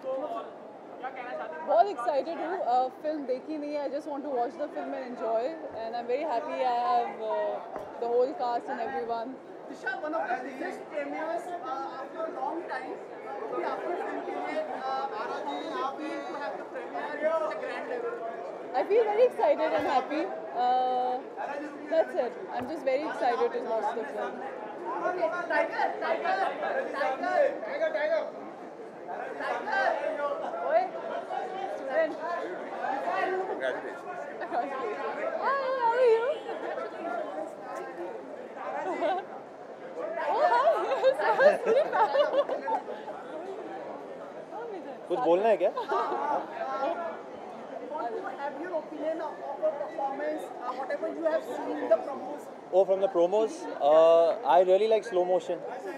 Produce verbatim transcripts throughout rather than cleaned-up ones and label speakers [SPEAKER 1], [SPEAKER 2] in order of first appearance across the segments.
[SPEAKER 1] बहुत excited हूँ. uh, film देखी नहीं है. I just want to watch the film and enjoy, and I'm very happy I have uh, the whole cast and everyone.
[SPEAKER 2] Disha, one of the biggest premieres uh, after a long time. अभी आपके film के लिए happy to have the premiere at such a grand level.
[SPEAKER 1] I feel very excited and happy. Uh, that's it. I'm just very excited to watch the film.
[SPEAKER 2] Okay, Tiger, Tiger, Tiger, Tiger, Tiger, Tiger.
[SPEAKER 1] Oi, student.
[SPEAKER 3] Congratulations.
[SPEAKER 1] Congratulations. Hi, how are you? Oh, hi.
[SPEAKER 3] कुछ बोलना है क्या?
[SPEAKER 2] Want to have your opinion of, of the performance, uh, whatever you have seen in the promos.
[SPEAKER 3] Oh, from the promos, uh, I really like Slow Motion.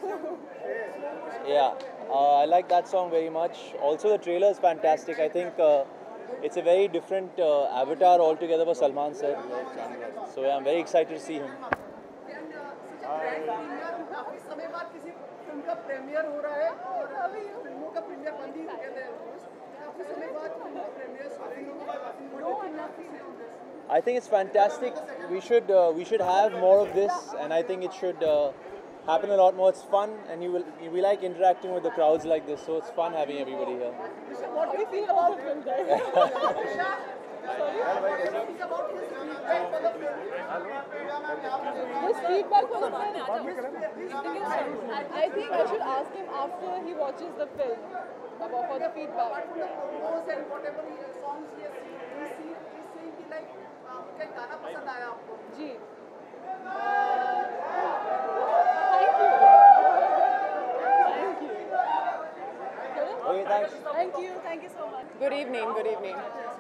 [SPEAKER 3] Yeah, uh, I like that song very much. Also, the trailer is fantastic. I think uh, it's a very different uh, avatar altogether for Salman sir. So yeah, I'm very excited to see him.
[SPEAKER 2] And uh, such a grand premiere, काफी समय बाद किसी film का premiere हो रहा है और अभी फिल्मों का प्रीमियर बंद ही हो गया था ऑलमोस्ट. काफी समय बाद फिल्म का प्रीमियर हो रही है.
[SPEAKER 3] I think it's fantastic. We should uh, we should have more of this, and I think it should uh, happen a lot more. It's fun, and you will we like interacting with the crowds like this, so it's fun having everybody here.
[SPEAKER 1] What do you feel about the film, guys?
[SPEAKER 2] It's about his feedback for the film.
[SPEAKER 1] His feedback for the film. I think I should ask him after he watches the film about for the feedback.
[SPEAKER 2] Apart from the promos and whatever he, songs he has seen, he's seen, he's saying कि like क्या गाना पसंद आया आपको?
[SPEAKER 1] जी. Thank you. Thank you.
[SPEAKER 3] Okay, thanks.
[SPEAKER 1] Thank you. Thank you so much. Good evening. Good evening.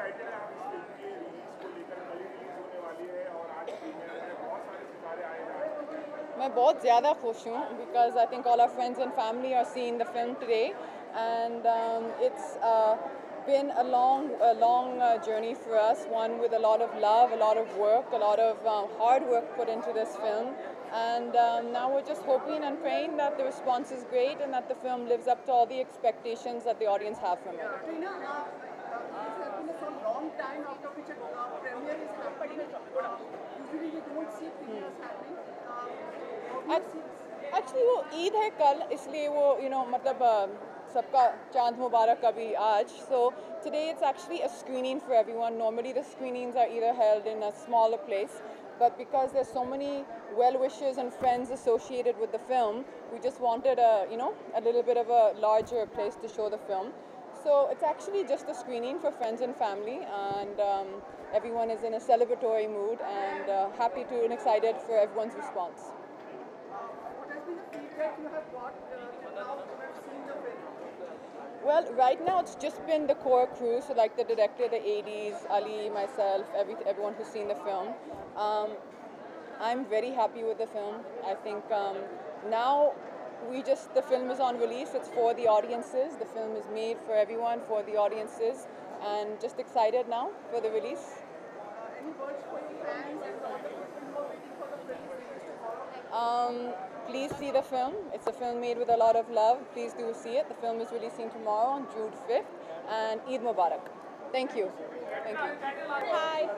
[SPEAKER 1] मैं बहुत ज़्यादा खुश हूँ because I think all our friends and family are seeing the film today, and um, it's uh, been a long, a long uh, journey for us. One with a lot of love, a lot of work, a lot of uh, hard work put into this film, and um, now we're just hoping and praying that the response is great and that the film lives up to all the expectations that the audience have from it.
[SPEAKER 2] Trina, uh, uh, it's been a so long time after which a uh, premiere is happening. Uh, usually we don't see premieres happening. Uh, how do you see this?
[SPEAKER 1] Actually वो ईद है कल, इसलिए वो you know मतलब uh, सबका चांद मुबारक अभी आज. So today it's actually a screening for everyone. Normally the screenings are either held in a smaller place, but because there's so many well-wishers and friends associated with the film, we just wanted a you know a little bit of a larger place to show the film. So it's actually just a screening for friends and family, and um, everyone is in a celebratory mood and uh, happy to and excited for everyone's response.
[SPEAKER 2] What has been the feedback you have got uh, till now you have seen the film?
[SPEAKER 1] Well, right now it's just been the core crew, so like the director, the A Ds, Ali, myself, every, everyone who's seen the film. Um, I'm very happy with the film. I think um, now we just, the film is on release, it's for the audiences. The film is made for everyone, for the audiences, and just excited now for the release.
[SPEAKER 2] Uh, any words for your fans and all the people who are waiting for the film release tomorrow?
[SPEAKER 1] Um, please see the film. It's a film made with a lot of love. Please do see it. The film is releasing tomorrow on June fifth, and Eid Mubarak. Thank you. Thank you. Hi.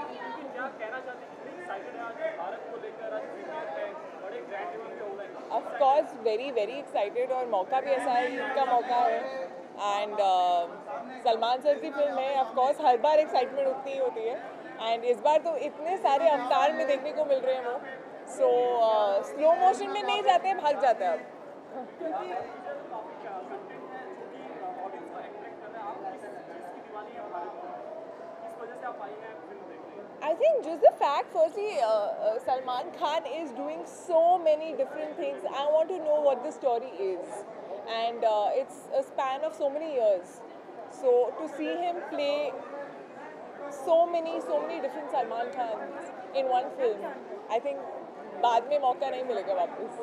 [SPEAKER 1] Of course, very very excited और मौका भी ऐसा है, ईद का मौका है, and uh, Salman sir की film है. Of course, हर बार एक्साइटमेंट उतनी ही होती है, and इस बार तो इतने सारे अवतार में देखने को मिल रहे हैं वो. So स्लो uh, मोशन में नहीं जाते हैं, भाग जाते हैं अब. I think just the fact, firstly, uh, uh, Salman Khan is doing so many different things. I want to know what the story is, and uh, it's a span of so many years. So to see him play so many, so many different Salman Khans in one film, I think बाद में मौका नहीं मिलेगा वापस.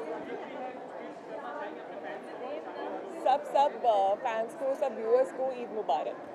[SPEAKER 1] सब सब fans को, सब व्यूअर्स को ईद मुबारक.